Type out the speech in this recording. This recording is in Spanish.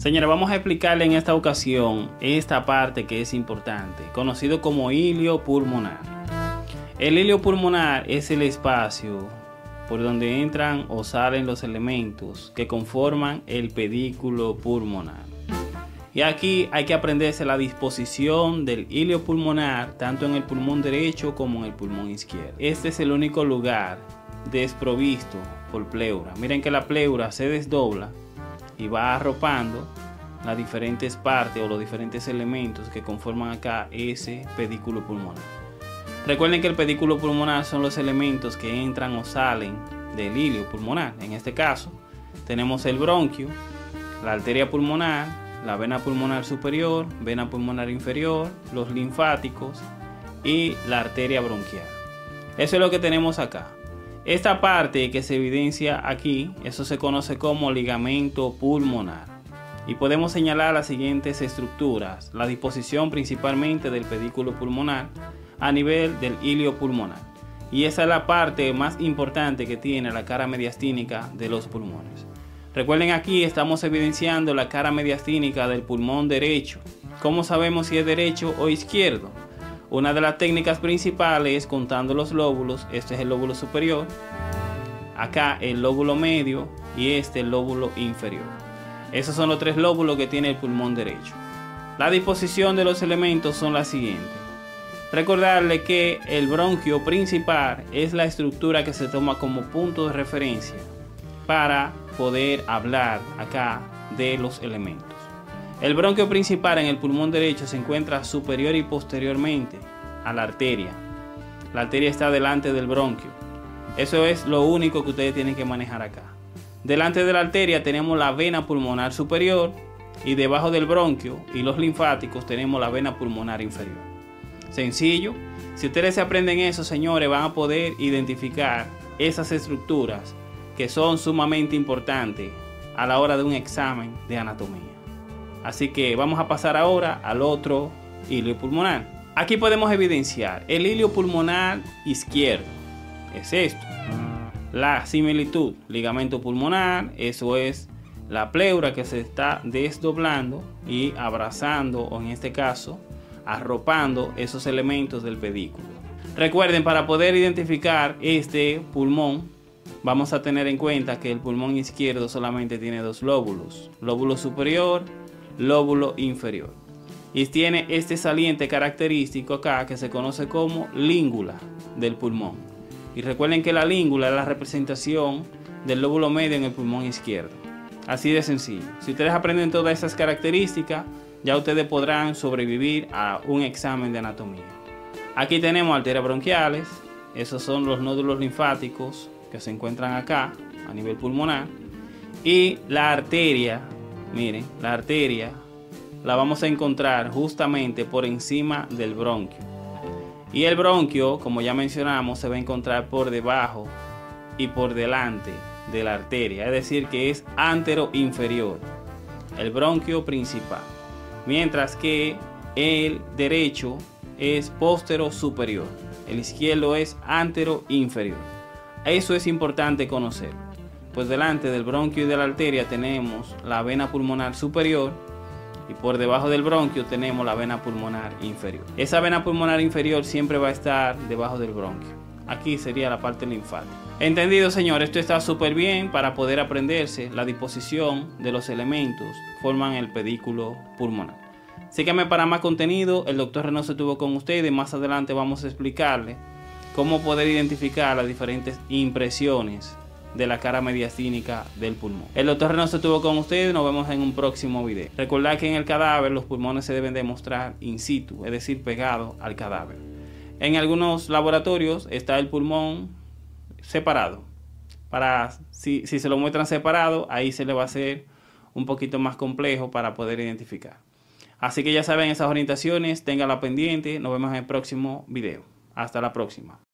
Señores, vamos a explicarle en esta ocasión esta parte que es importante, conocido como hilio pulmonar. El hilio pulmonar es el espacio por donde entran o salen los elementos que conforman el pedículo pulmonar. Y aquí hay que aprenderse la disposición del hilio pulmonar tanto en el pulmón derecho como en el pulmón izquierdo. Este es el único lugar desprovisto por pleura. Miren que la pleura se desdobla y va arropando las diferentes partes o los diferentes elementos que conforman acá ese pedículo pulmonar. Recuerden que el pedículo pulmonar son los elementos que entran o salen del hilio pulmonar. En este caso tenemos el bronquio, la arteria pulmonar, la vena pulmonar superior, vena pulmonar inferior, los linfáticos y la arteria bronquial. Eso es lo que tenemos acá. Esta parte que se evidencia aquí, eso se conoce como ligamento pulmonar. Y podemos señalar las siguientes estructuras, la disposición principalmente del pedículo pulmonar a nivel del hilio pulmonar. Y esa es la parte más importante que tiene la cara mediastínica de los pulmones. Recuerden, aquí estamos evidenciando la cara mediastínica del pulmón derecho. ¿Cómo sabemos si es derecho o izquierdo? Una de las técnicas principales es contando los lóbulos. Este es el lóbulo superior, acá el lóbulo medio y este el lóbulo inferior. Esos son los tres lóbulos que tiene el pulmón derecho. La disposición de los elementos son las siguientes. Recordarle que el bronquio principal es la estructura que se toma como punto de referencia para poder hablar acá de los elementos. El bronquio principal en el pulmón derecho se encuentra superior y posteriormente a la arteria. La arteria está delante del bronquio. Eso es lo único que ustedes tienen que manejar acá. Delante de la arteria tenemos la vena pulmonar superior y debajo del bronquio y los linfáticos tenemos la vena pulmonar inferior. Sencillo. Si ustedes se aprenden eso, señores, van a poder identificar esas estructuras que son sumamente importantes a la hora de un examen de anatomía. Así que vamos a pasar ahora al otro hilio pulmonar. Aquí podemos evidenciar el hilio pulmonar izquierdo. Es esto. La similitud, ligamento pulmonar, eso es la pleura que se está desdoblando y abrazando, o en este caso, arropando esos elementos del pedículo. Recuerden, para poder identificar este pulmón, vamos a tener en cuenta que el pulmón izquierdo solamente tiene dos lóbulos, lóbulo superior, lóbulo inferior, y tiene este saliente característico acá que se conoce como língula del pulmón. Y recuerden que la língula es la representación del lóbulo medio en el pulmón izquierdo. Así de sencillo. Si ustedes aprenden todas esas características, ya ustedes podrán sobrevivir a un examen de anatomía. Aquí tenemos arterias bronquiales. Esos son los nódulos linfáticos que se encuentran acá a nivel pulmonar. Y la arteria, miren, la arteria la vamos a encontrar justamente por encima del bronquio. Y el bronquio, como ya mencionamos, se va a encontrar por debajo y por delante de la arteria. Es decir, que es antero-inferior, el bronquio principal. Mientras que el derecho es postero-superior. El izquierdo es antero-inferior. Eso es importante conocer. Pues delante del bronquio y de la arteria tenemos la vena pulmonar superior. Y por debajo del bronquio tenemos la vena pulmonar inferior. Esa vena pulmonar inferior siempre va a estar debajo del bronquio. Aquí sería la parte linfática. Entendido, señor, esto está súper bien para poder aprenderse la disposición de los elementos que forman el pedículo pulmonar. Síganme para más contenido. El doctor Reynoso estuvo con ustedes. Más adelante vamos a explicarle cómo poder identificar las diferentes impresiones de la cara mediastínica del pulmón. El doctor Reynoso estuvo con ustedes. Nos vemos en un próximo video. Recordad que en el cadáver los pulmones se deben demostrar in situ, es decir, pegados al cadáver. En algunos laboratorios está el pulmón separado. Si se lo muestran separado, ahí se le va a hacer un poquito más complejo para poder identificar. Así que ya saben esas orientaciones, ténganla pendiente. Nos vemos en el próximo video. Hasta la próxima.